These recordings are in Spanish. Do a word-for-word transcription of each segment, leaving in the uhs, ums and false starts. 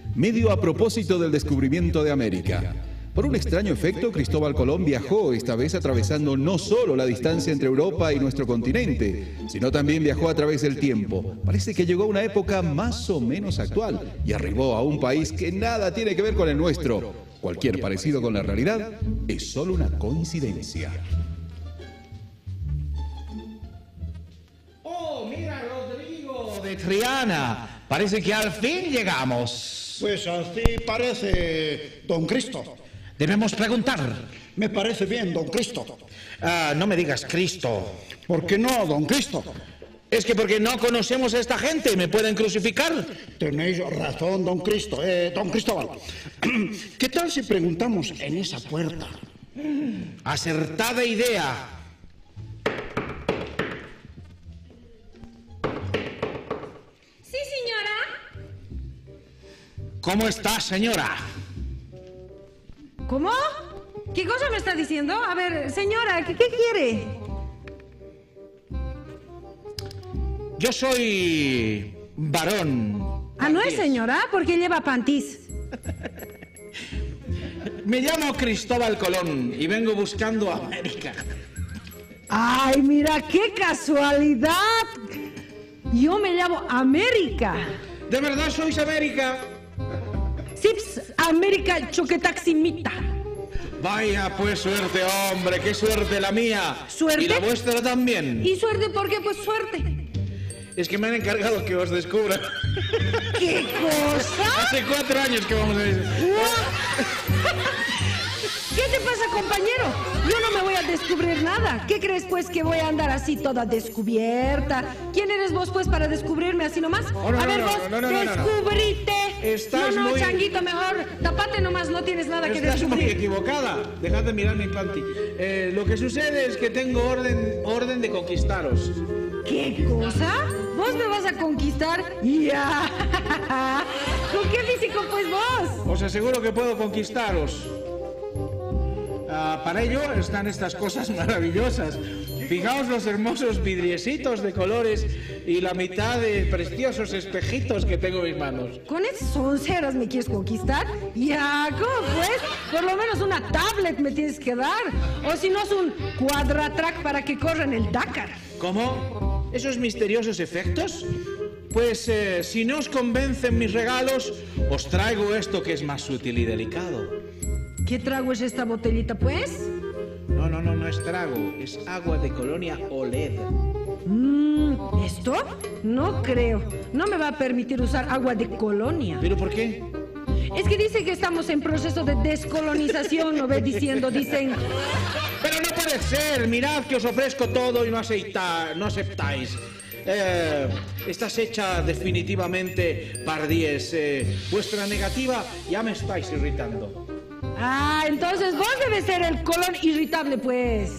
medio a propósito del descubrimiento de América. Por un extraño efecto, Cristóbal Colón viajó, esta vez atravesando no solo la distancia entre Europa y nuestro continente, sino también viajó a través del tiempo. Parece que llegó a una época más o menos actual y arribó a un país que nada tiene que ver con el nuestro. Cualquier parecido con la realidad es solo una coincidencia. ¡Oh, mira, Rodrigo de Triana! Parece que al fin llegamos. Pues así parece, don Cristo. Debemos preguntar. Me parece bien, don Cristo. Ah, no me digas Cristo. ¿Por qué no, don Cristo? Es que porque no conocemos a esta gente, ¿me pueden crucificar? Tenéis razón, don Cristo. Eh, don Cristóbal, ¿qué tal si preguntamos en esa puerta? Acertada idea. Sí, señora. ¿Cómo está, señora? ¿Cómo? ¿Qué cosa me está diciendo? A ver, señora, ¿qué, qué quiere? Yo soy varón. Ah, ¿no es señora? Porque lleva pantis. Me llamo Cristóbal Colón y vengo buscando América. Ay, mira, qué casualidad. Yo me llamo América. ¿De verdad sois América? Sips, América Choquetaximita. Vaya, pues suerte, hombre, qué suerte la mía. ¿Suerte? Y la vuestra también. ¿Y suerte por qué? Pues suerte. Es que me han encargado que os descubra. ¿Qué cosa? Hace cuatro años que vamos a ver. ¿Qué te pasa, compañero? Yo no me voy a descubrir nada. ¿Qué crees, pues, que voy a andar así toda descubierta? ¿Quién eres vos, pues, para descubrirme así nomás? Oh, no, a ver, no, vos, no, no, no, no, no. descubrite. Estás no, no, muy... changuito, mejor tapate nomás, no tienes nada que Estás descubrir. muy equivocada. Dejad de mirar mi panty. Eh, lo que sucede es que tengo orden, orden de conquistaros. ¿Qué cosa? ¿Vos me vas a conquistar? ¡Ya! ¿Con qué físico, pues, vos? Os aseguro que puedo conquistaros. Ah, para ello están estas cosas maravillosas. Fijaos los hermosos vidriecitos de colores y la mitad de preciosos espejitos que tengo en mis manos. ¿Con esas onceras me quieres conquistar? Ya, ¿cómo pues? Por lo menos una tablet me tienes que dar. O si no es un cuadratrack para que corra en el Dakar. ¿Cómo? ¿Esos misteriosos efectos? Pues eh, si no os convencen mis regalos, os traigo esto que es más sutil y delicado. ¿Qué trago es esta botellita, pues? No, no, no, no es trago, es agua de colonia O L E D. Mm, ¿esto? No creo. No me va a permitir usar agua de colonia. ¿Pero por qué? Es que dice que estamos en proceso de descolonización, ¿no ves? Diciendo, dicen... Pero no puede ser, mirad que os ofrezco todo y no, aceita, no aceptáis. Eh, estás hecha definitivamente pardíes. Eh, vuestra negativa ya me estáis irritando. Ah, entonces vos debes ser el colon irritable, pues.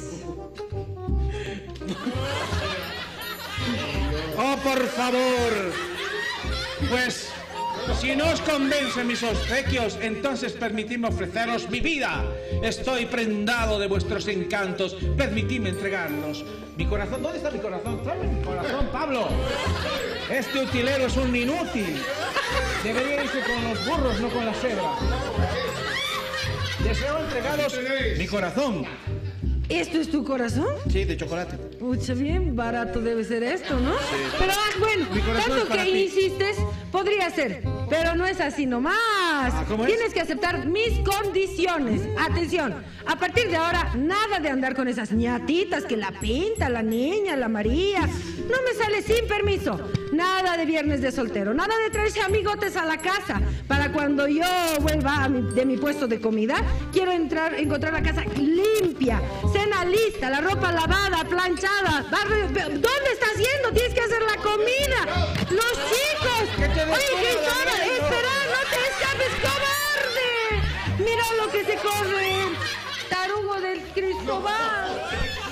Oh, por favor. Pues, si no os convencen mis obsequios, entonces permitidme ofreceros mi vida. Estoy prendado de vuestros encantos. Permitidme entregarlos. Mi corazón, ¿dónde está mi corazón? Tráeme mi corazón, Pablo. Este utilero es un inútil. Debería irse con los burros, no con la cebra. Deseo entregaros mi corazón. ¿Esto es tu corazón? Sí, de chocolate. Pucha, bien barato debe ser esto, ¿no? Sí. Pero, ah, bueno, Mi corazón tanto es para que ti. insistes, podría ser. Pero no es así nomás. Ah, ¿cómo es? Tienes que aceptar mis condiciones. Atención, a partir de ahora, nada de andar con esas ñatitas que la Pinta, la Niña, la María. No me sale sin permiso. Nada de viernes de soltero. Nada de traerse amigotes a la casa. Para cuando yo vuelva a mi- de mi puesto de comida, quiero entrar, encontrar la casa limpia, cena lista, la ropa lavada, planchada. barrio- ¿Dónde estás yendo? Tienes que hacer la comida. Los chicos. Que te Oye, descubra, Cristóbal, Daniel, no. espera, no te escapes, cobarde. Mira lo que se corre. Tarugo del Cristóbal.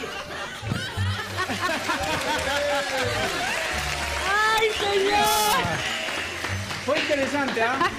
¡Ay, señor! Fue interesante, ¿ah?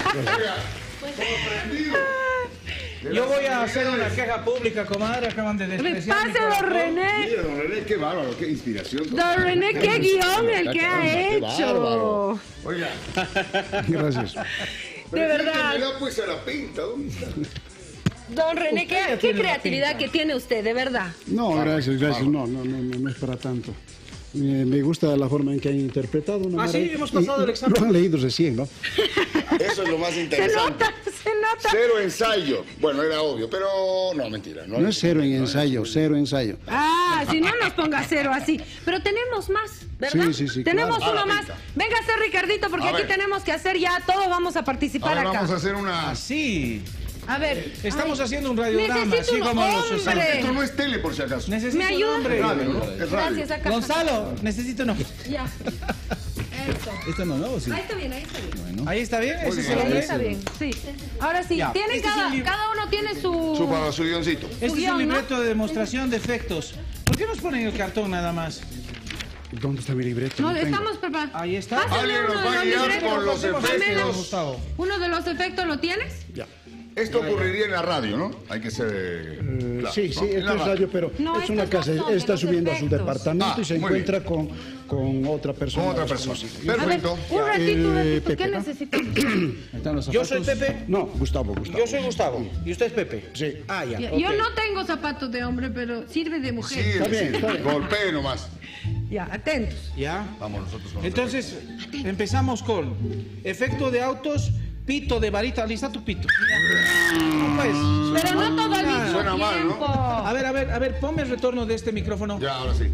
Yo voy a hacer una queja pública, comadre. Acaban de despreciar mi Repáselo, corazón. René. Mira, don René, qué bárbaro, qué inspiración. Don René, qué guión el que ha Qué hecho. bárbaro. Oiga. Gracias. De verdad. Me da pues a la pinta, ¿dónde está? Don René, ¿qué, qué tiene la creatividad pinta. que tiene usted, de verdad? No, gracias, gracias. No, no, no, no, no es para tanto. Eh, me gusta la forma en que han interpretado. Una Ah, sí, maravilla. hemos pasado Y- el y examen. Lo han leído recién, ¿no? Eso es lo más Se interesante. nota, se nota. Cero ensayo. Bueno, era obvio, pero no, mentira. No, No es cero en ensayo, cero ensayo. Ah, si no nos ponga cero así. Pero tenemos más, ¿verdad? Sí, sí, sí, Tenemos claro. uno A la más. pinta. Véngase, Ricardito, porque A aquí ver. tenemos que hacer ya, todos vamos a A participar ver, acá. vamos a hacer una... Así. A ver. Estamos Ay, haciendo un radiograma, necesito así un como los hombre. Susana. Esto no es tele, por si acaso. Necesito ¿Me ayuda? un hombre. Radio, ¿no? Es radio. Gracias, acá. Gonzalo, necesito un hombre. Ya. Eso. ¿Esta no, no? Sí. Ahí está bien, ahí está bien. Ahí está bien, ese es bien. el Ahí hombre. está bien, sí. Ahora sí, Ya. tienen Este es cada, el libro. cada uno tiene su... Su, para su guioncito. Este es guión, el ¿no? libreto de demostración de efectos. ¿Por qué nos ponen el cartón nada más? ¿Dónde está mi libreto? No, No tengo. estamos preparados. Ahí está. Pásame Alguien nos uno va de a los guiar libretos. con los Hacemos efectos. esto, Gustavo. ¿Uno de los efectos lo tienes? Ya. Esto ocurriría en la radio, ¿no? Hay que ser... Eh, claro, sí, ¿no? sí, En esto la es radio, pero No, es estos una no casa. son Él de está los subiendo a su efectos. departamento Ah, y se muy encuentra con, con otra persona. Con otra persona. desconocida. A ver, Perfecto. un ratito, Eh, un ratito. Pepe, ¿Qué ¿no? necesitamos? Ahí están los Yo soy zapatos. Pepe. No, Gustavo, Gustavo. Yo soy Gustavo. ¿Y usted es Pepe? Sí. Ah, ya. Ya, ok. Yo no tengo zapatos de hombre, pero sirve de Sí, mujer. Está bien, sí. está bien. Golpee nomás. Ya, atentos. Ya. Vamos nosotros con los Entonces, empezamos con efecto de autos, pito de varita. Lista tu pito. Pues. Pero no todo al mismo Suena mal, ¿no? tiempo. A ver, a ver, a ver, ponme el retorno de este micrófono. efectos. Ya, ahora sí.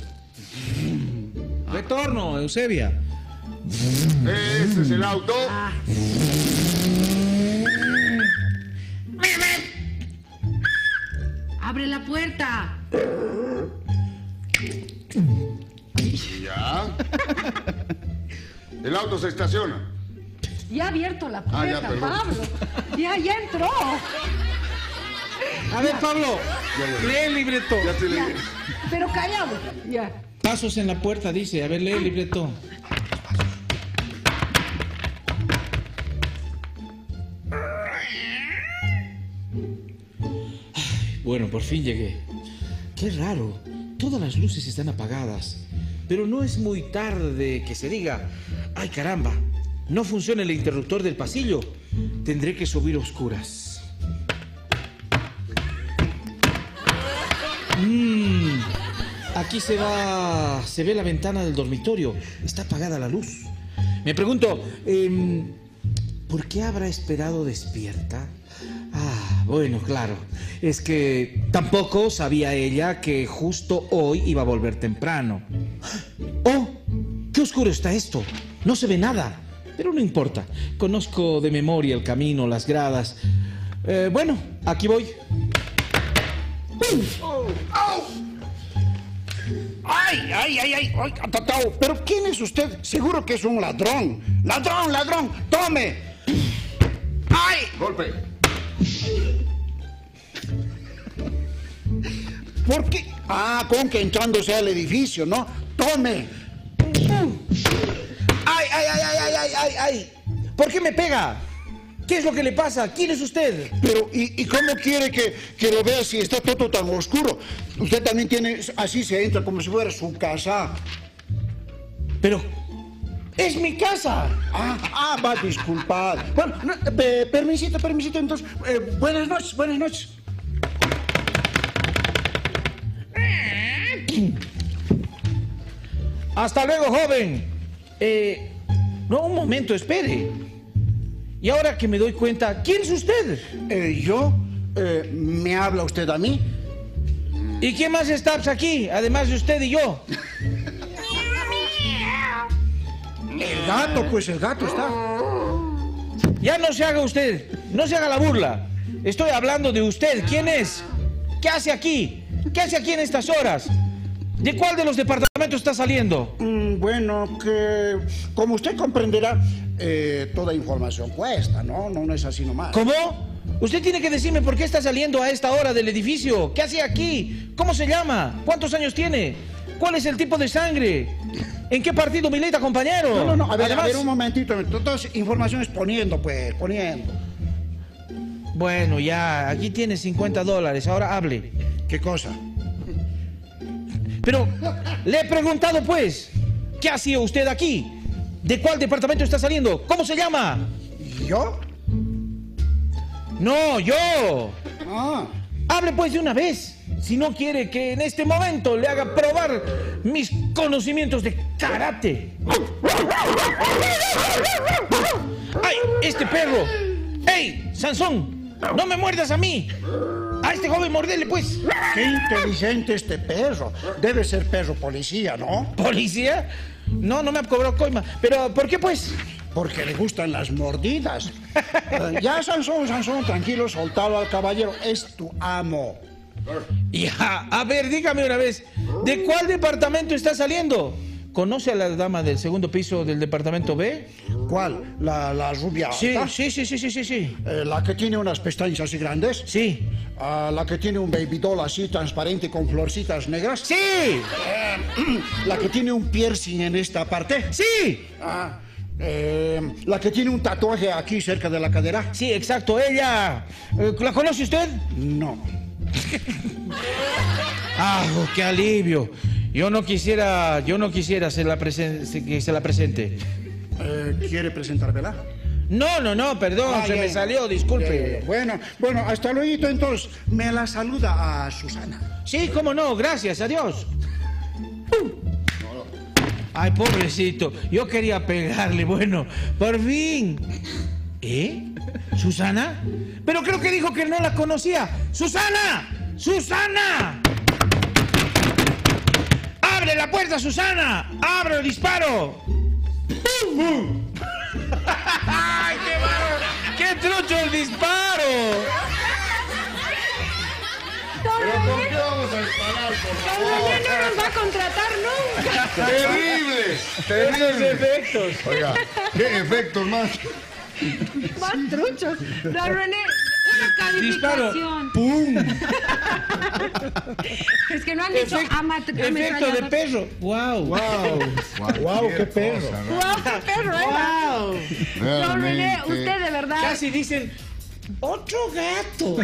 Retorno, Eusebia. Ese es el auto. Abre la puerta. Ya. El auto se estaciona. Ya ha abierto la Ah, ya, puerta, perdón. Pablo. Ya, ya entró. A ver, Pablo, lee el libreto. Ya te leí. Pero callado. Ya. Pasos en la puerta, dice. A ver, lee el libreto. Ay, bueno, por fin llegué. Qué raro. Todas las luces están apagadas. Pero no es muy tarde que se diga. Ay, caramba. No funciona el interruptor del pasillo. Tendré que subir a oscuras. Mm, aquí se va, se ve la ventana del dormitorio. Está apagada la luz. Me pregunto, em, ¿por qué habrá esperado despierta? Ah, bueno, claro. Es que tampoco sabía ella que justo hoy iba a volver temprano. ¡Oh! ¡Qué oscuro está esto! No se ve nada. Pero no importa. Conozco de memoria el camino, las gradas. Eh, bueno, aquí voy. ¡Ay, ay, ay, ay! ay Tatao, ¿pero quién es usted? Seguro que es un ladrón. ¡Ladrón, ladrón! ¡Tome! ¡Ay! Golpe. ¿Por qué? Ah, con que entrándose al edificio, ¿no? ¡Tome! ¡Ay, ay, ay, ay, ay, ay, ay, ay! ¿Por qué me pega? ¿Qué es lo que le pasa? ¿Quién es usted? Pero, ¿y, y cómo quiere que, que lo vea si está todo tan oscuro? Usted también tiene, así se entra como si fuera su casa. Pero, ¡es mi casa! Ah, ah, va, disculpad. Bueno, no, eh, permisito, permisito, entonces. eh, buenas noches, buenas noches. Hasta luego, joven. Eh, no, un momento, espere. Y ahora que me doy cuenta, ¿quién es usted? Eh, ¿Yo? Eh, ¿Me habla usted a mí? ¿Y quién más está aquí, además de usted y yo? El gato, pues el gato está. Ya no se haga usted, no se haga la burla. Estoy hablando de usted. ¿Quién es? ¿Qué hace aquí? ¿Qué hace aquí en estas horas? ¿De cuál de los departamentos está saliendo? Mm, bueno, que como usted comprenderá, eh, toda información cuesta, ¿no? No, no es así nomás. ¿Cómo? Usted tiene que decirme por qué está saliendo a esta hora del edificio. ¿Qué hace aquí? ¿Cómo se llama? ¿Cuántos años tiene? ¿Cuál es el tipo de sangre? ¿En qué partido milita, compañero? No, no, no, a ver, Además- a ver, un momentito. Entonces, informaciones poniendo, pues, poniendo. Bueno, ya, aquí tiene cincuenta dólares. Ahora hable. ¿Qué cosa? Pero le he preguntado, pues, ¿qué hacía usted aquí? ¿De cuál departamento está saliendo? ¿Cómo se llama? ¿Yo? No, yo. Ah, Hable pues de una vez. Si no quiere que en este momento le haga probar mis conocimientos de karate. ¡Ay, este perro! ¡Ey, Sansón! ¡No me muerdas a mí! A este joven mordele pues. qué inteligente este perro. Debe ser perro policía, ¿no? ¿Policía? No, no me ha cobrado coima. ¿Pero por qué pues? Porque le gustan las mordidas. Eh, ya, Sansón, Sansón, tranquilo, soltalo al caballero. Es tu amo. Ya, a ver, dígame una vez, ¿de cuál departamento está saliendo? ¿Conoce a la dama del segundo piso del departamento B? ¿Cuál? ¿La, la rubia Sí, alta? sí, sí, sí, sí, sí, sí. Eh, ¿La que tiene unas pestañas así grandes? Sí. Ah, ¿la que tiene un baby doll así transparente con florcitas negras? ¡Sí! Eh, ¿La que tiene un piercing en esta parte? ¡Sí! Ah, eh, ¿la que tiene un tatuaje aquí cerca de la cadera? Sí, exacto, ella. Eh, ¿La conoce usted? No. ¡Ah, oh, qué alivio! Yo no quisiera, yo no quisiera se la presen- se- que se la presente. Eh, ¿Quiere presentármela? No, no, no, perdón, Ah, se ya, me ya. salió, disculpe. Eh, bueno, bueno, hasta luego entonces. Me la saluda a Susana. Sí, cómo no, gracias, adiós. Ay, pobrecito, yo quería pegarle, bueno, por fin. ¿Eh? ¿Susana? Pero creo que dijo que no la conocía. ¡Susana! ¡Susana! ¡Abre la puerta, Susana! ¡Abre el disparo! ¡Pum! ¡Ay, qué bárbaro! ¡Qué trucho el disparo! Don ¿Por René, qué vamos a disparar, por Don René no nos va a contratar nunca. favor? ¡Terrible! ¡Esos ¡Terrible! efectos! Oiga, ¿qué efectos más? Más truchos. Don René, una Disparo. calificación. ¡Pum! Es que no han dicho Efect- amat- efecto de ametrallador. perro. ¡Wow! ¡Wow! ¡Wow, qué perro! ¡Guau, qué perro era! ¡Wow! Don René, Realmente. usted de verdad. Casi dicen otro gato.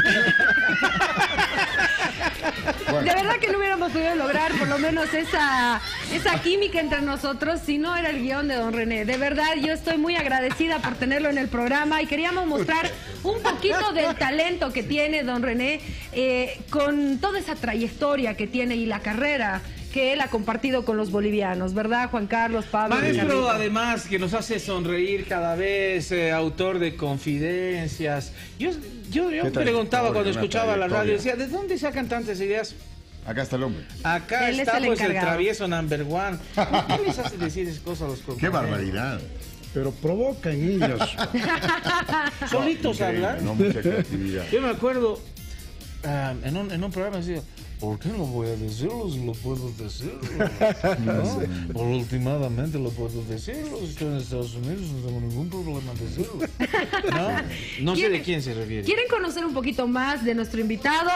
De verdad que no hubiéramos podido lograr por lo menos esa, esa química entre nosotros si no era el guión de Don René. De verdad, yo estoy muy agradecida por tenerlo en el programa y queríamos mostrar un poquito del talento que tiene Don René eh, con toda esa trayectoria que tiene y la carrera que él ha compartido con los bolivianos, ¿verdad, Juan Carlos, Pablo? Maestro, Carlitos? además, que nos hace sonreír cada vez, eh, autor de confidencias. Yo, yo, yo ¿Qué preguntaba trayectoria, cuando una escuchaba la radio, decía, trayectoria? ¿de dónde sacan tantas ideas? Acá está el hombre. Acá Él es está el pues el encargado. travieso number one. ¿Por qué les hace decir esas cosas a los ¡Qué compañeros? barbaridad! Pero provoca en ellos. ¿Solitos Increíble, hablan? No, mucha creatividad. Yo me acuerdo, ah, en, un, en un programa decía, ¿por qué no voy a decirlo si lo puedo decir? ¿No? Por últimamente lo puedo decirlo. Si estoy en Estados Unidos no tengo ningún problema en decirlo. No, no sé de quién se refiere. ¿Quieren conocer un poquito más de nuestro invitado?